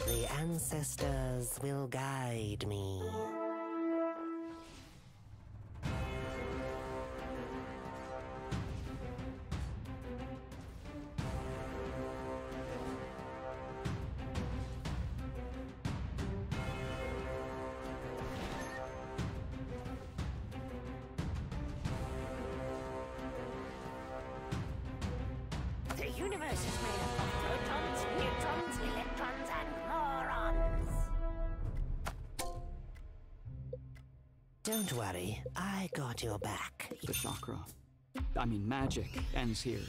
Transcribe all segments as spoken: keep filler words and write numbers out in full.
The ancestors will guide me. The universe is made up of protons, neutrons, electrons, and morons. Don't worry, I got your back. The chakra, I mean magic, ends here.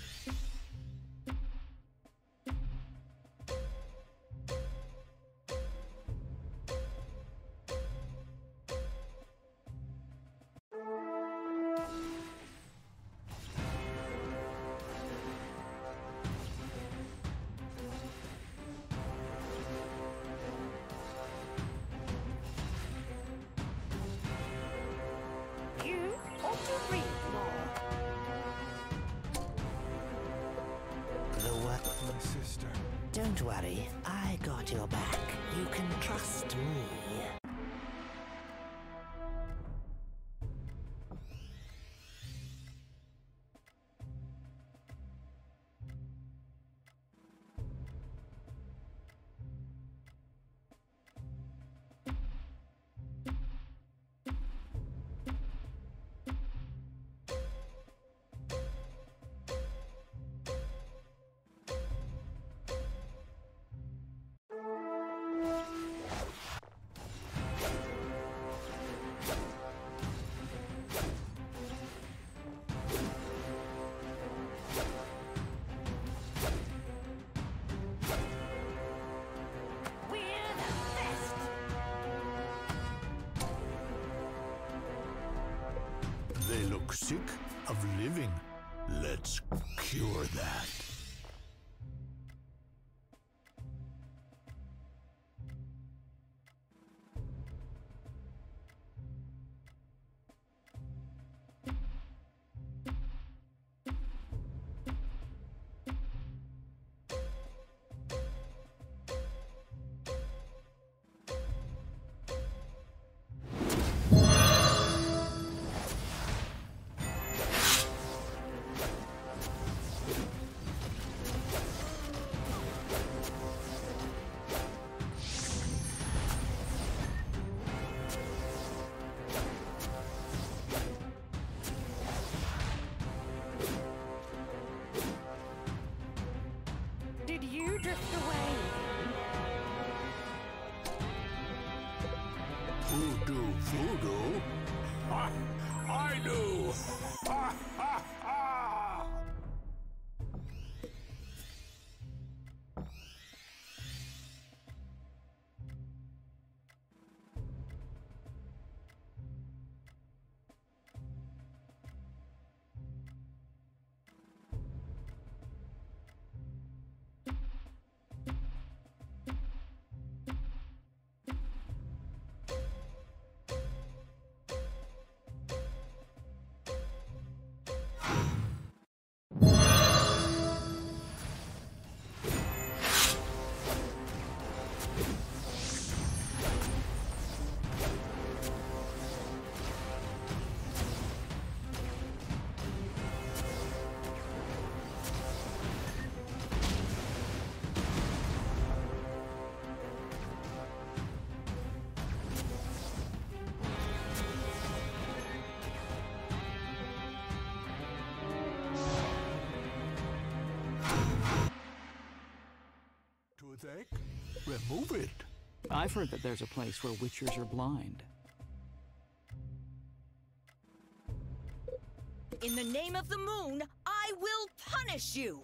You ought to read more. The what? My sister. Don't worry, I got your back. You can trust me. We're the best. They look sick of living. Let's cure that. Did you drift away? Voodoo, voodoo? Ha! I do! Ha ha ha! Toothache? Remove it. I've heard that there's a place where witchers are blind. In the name of the moon, I will punish you!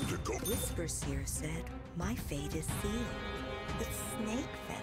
to go. Whisper Seer said, my fate is sealed. It's snake venom.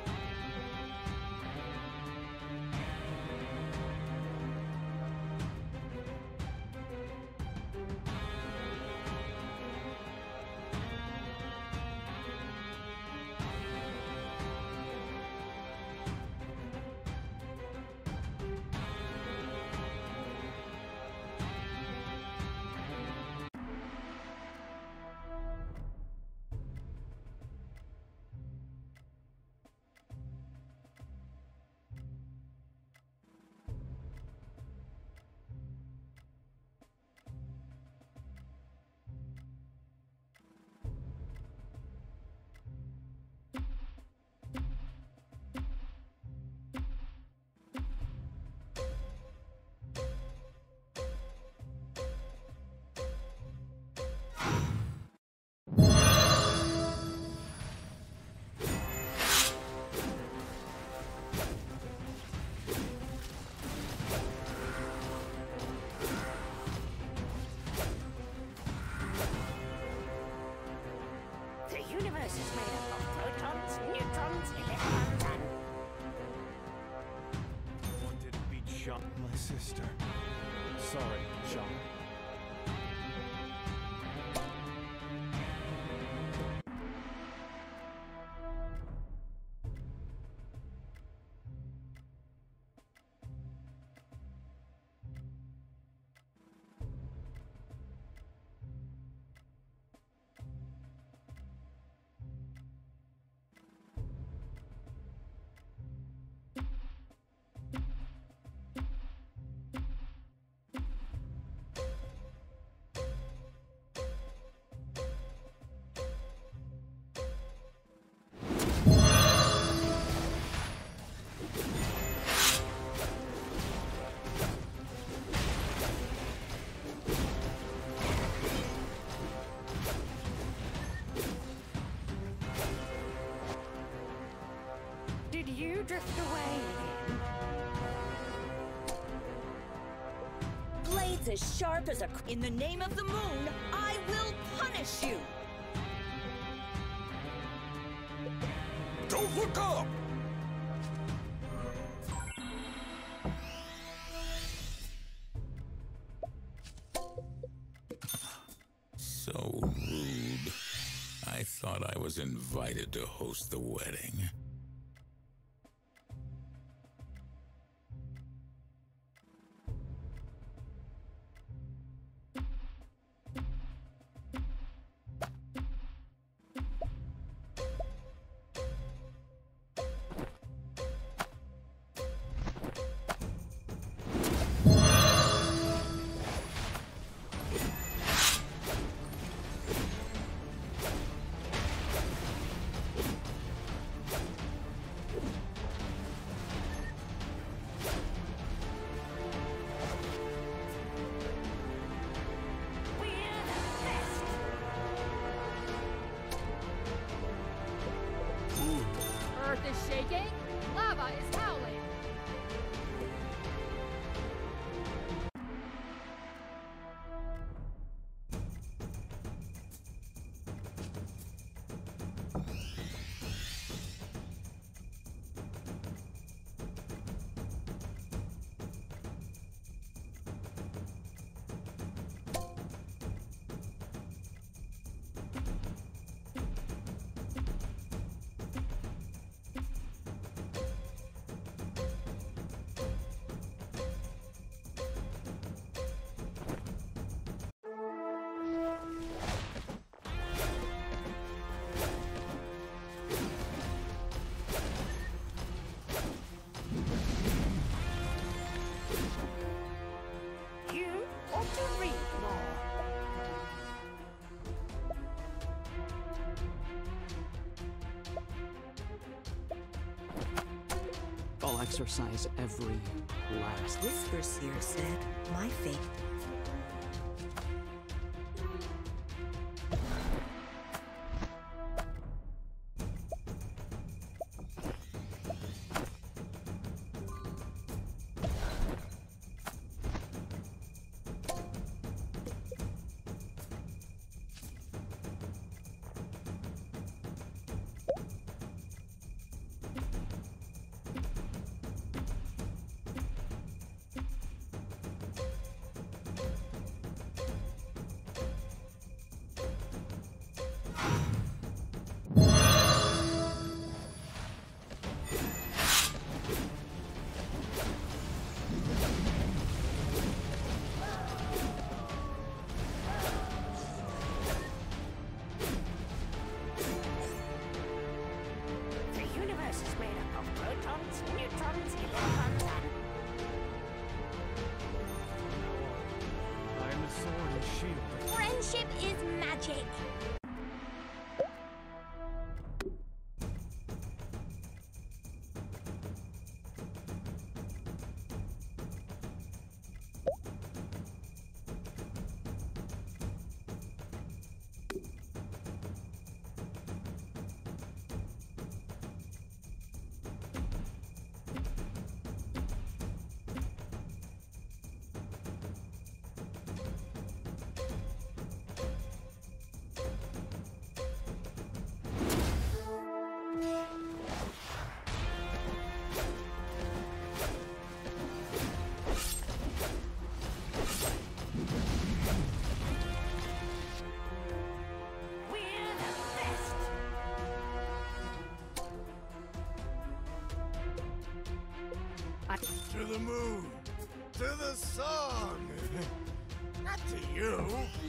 The universe is made up of protons, neutrons, electrons, and... Wanted to beat Shaman. My sister. Sorry, Shaman. Did you drift away? Blades as sharp as a... In the name of the moon, I will punish you! Don't look up! So rude. I thought I was invited to host the wedding. Earth is shaking, lava is howling. I'll exercise every last. Whisper Seer said, my fate. To the moon! To the song! Not to you!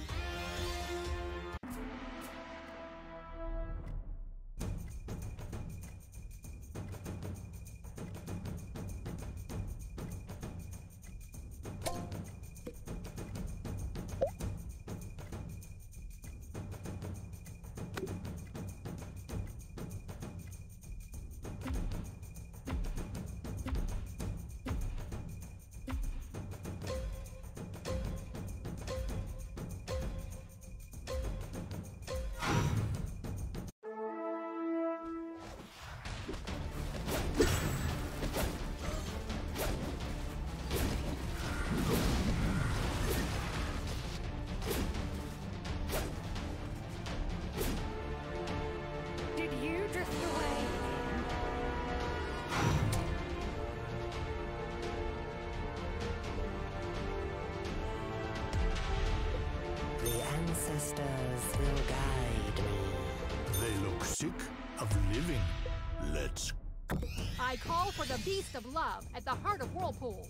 Ancestors will guide me. They look sick of living. Let's... I call for the beast of love at the heart of Whirlpool.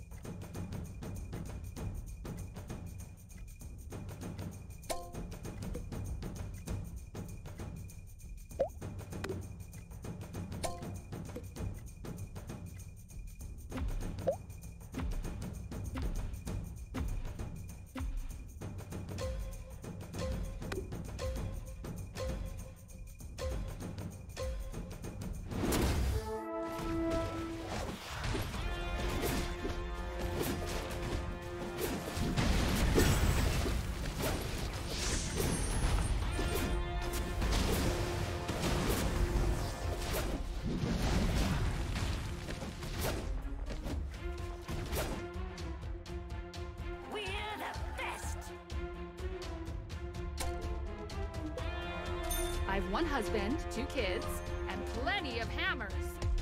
I've one husband, two kids, and plenty of hammers.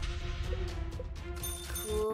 Cool.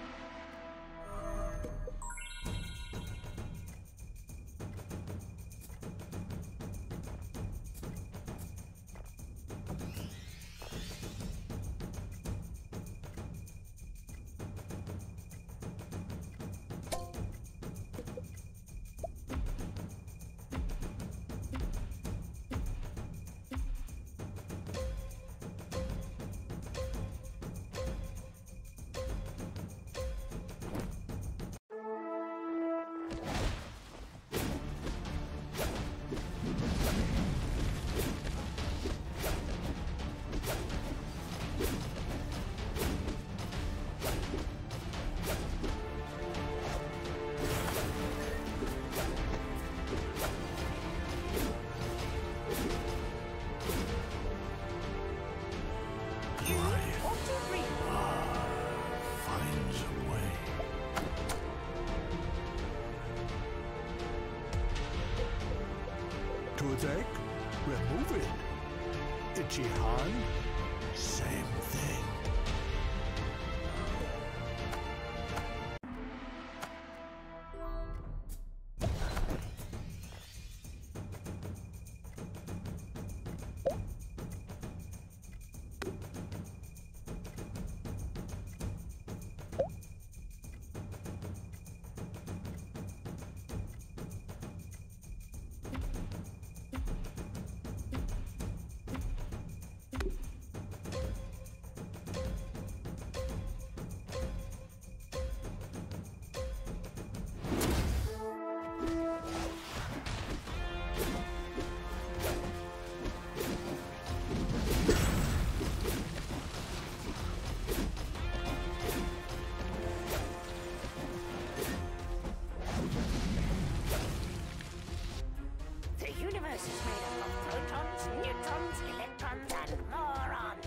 To attack, remove it. Ichihan, same thing. The universe is made up of protons, neutrons, electrons, and morons.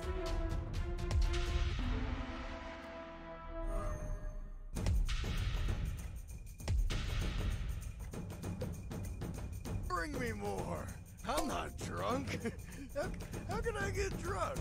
Bring me more! I'm not drunk! how, how can I get drunk?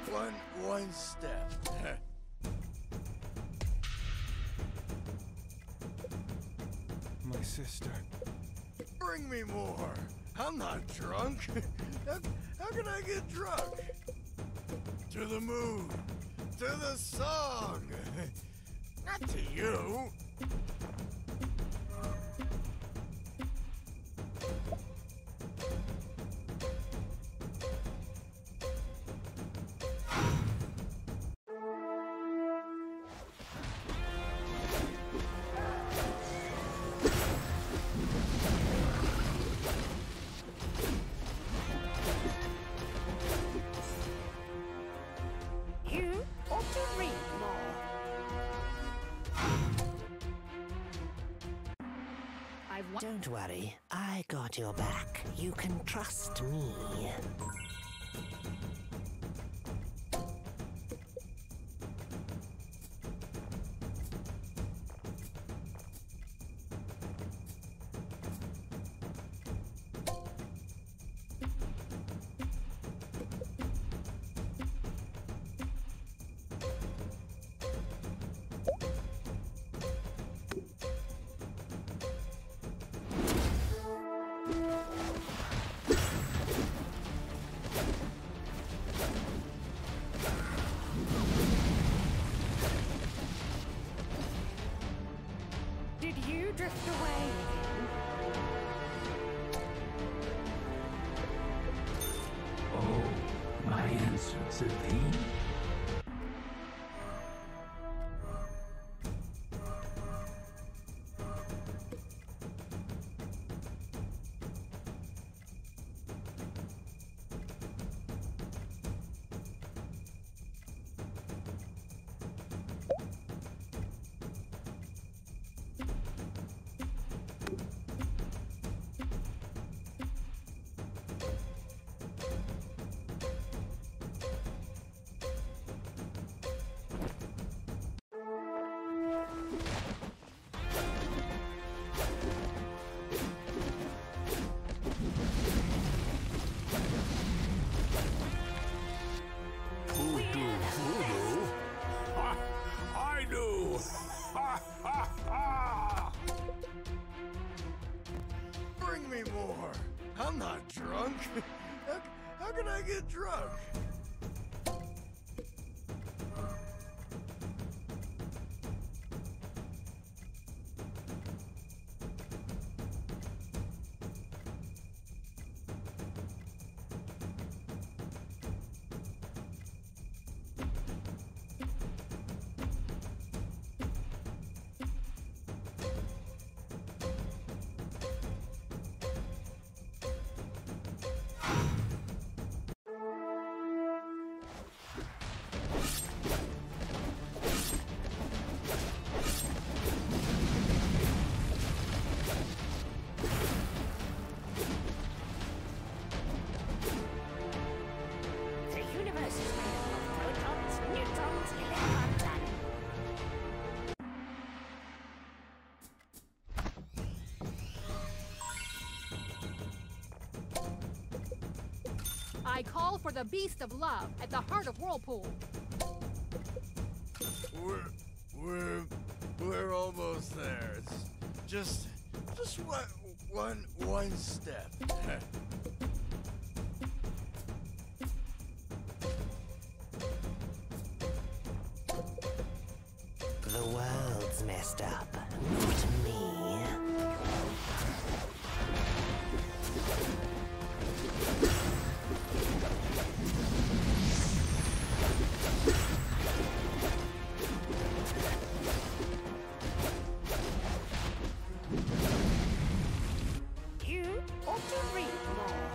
one, one step. My sister. Bring me more. I'm not drunk. how, how can I get drunk? To the moon. To the song. Not to you. You ought to read more. I've won. Don't worry, I got your back. You can trust me. Did you drift away? Oh, my answer to thee. I do! Ha ha ha! Bring me more. I'm not drunk. how, how can I get drunk? The universe is made up of protons, neutrons, electrons, and... I call for the beast of love at the heart of Whirlpool. We're, we're, we're almost there. It's just, just one, one, one step. The world's messed up, not me. You ought to read more.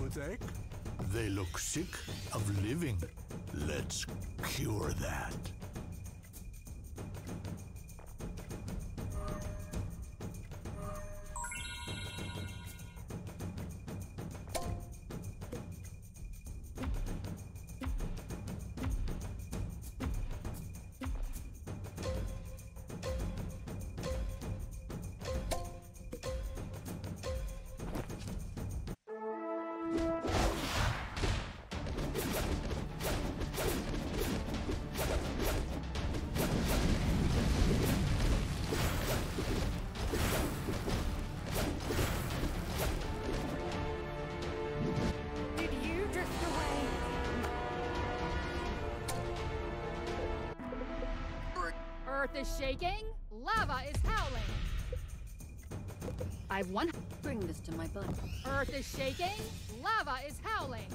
toothache? They look sick of living. Let's cure that. Earth is shaking. Lava is howling. I've one. Bring this to my butt. Earth is shaking. Lava is howling.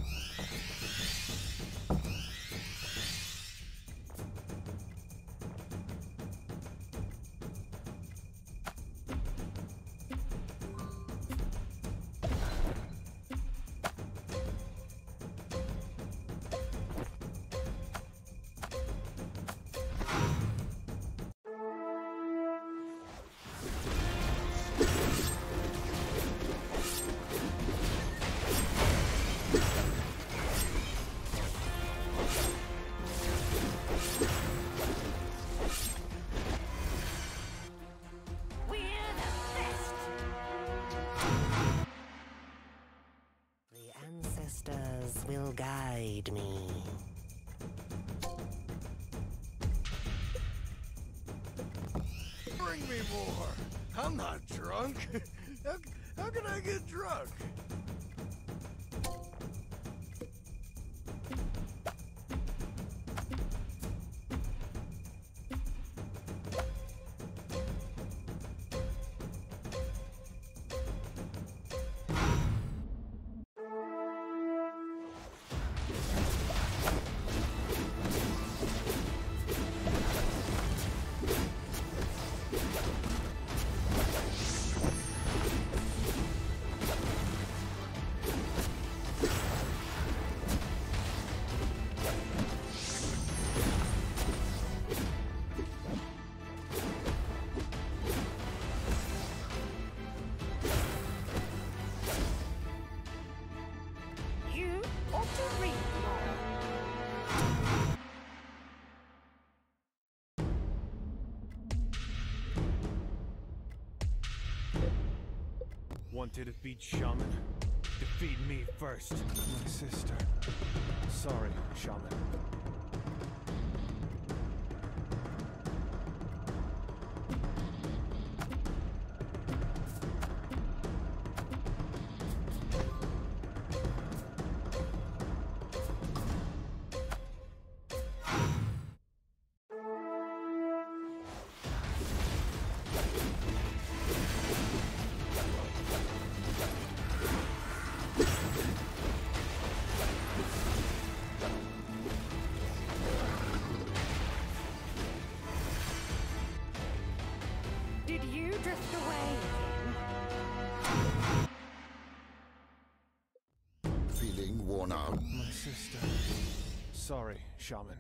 Will guide me. Bring me more. I'm not drunk. how, how can I get drunk? Wanted to beat Shaman? Defeat me first. My sister. Sorry, Shaman. Did you drift away? Feeling worn out? My sister. Sorry, Shaman.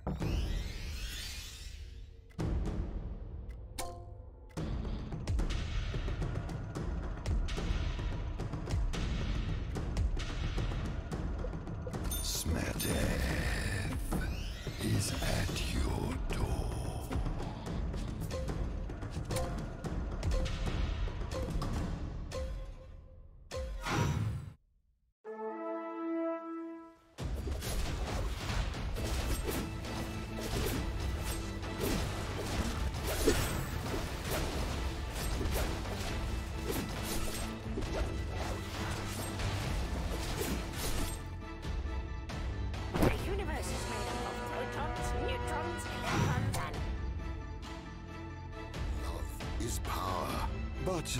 Death is at your door. Is power, but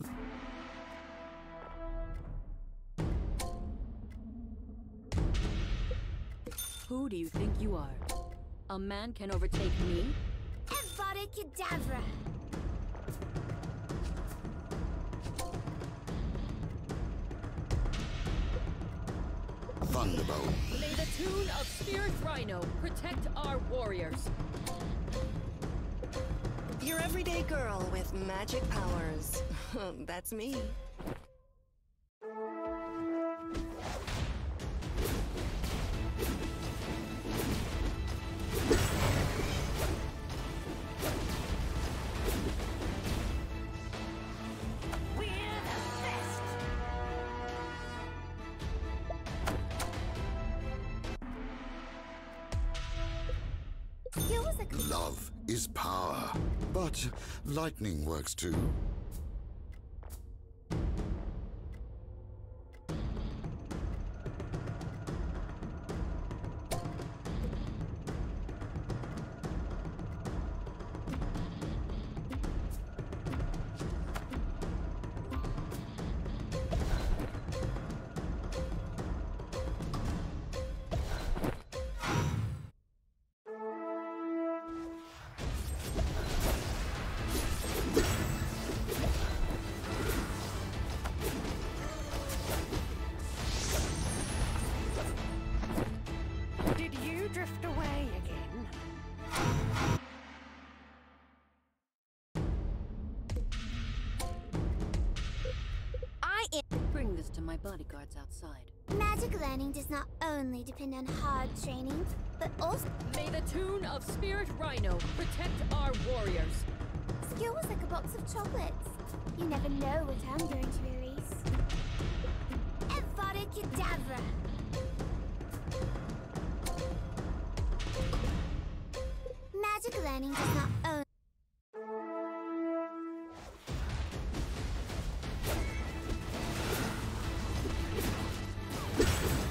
who do you think you are? A man can overtake me? Abracadabra! Thunderbolt. May the tune of Spirit Rhino protect our warriors. Your everyday girl with magic powers. That's me. Love is power, but lightning works too. Did you drift away again? I bring this to my bodyguards outside. Magic learning does not only depend on hard training, but also... May the tune of Spirit Rhino protect our warriors. Skill was like a box of chocolates. You never know what I'm going to release. Evada Kedavra! Magic learning does not own... You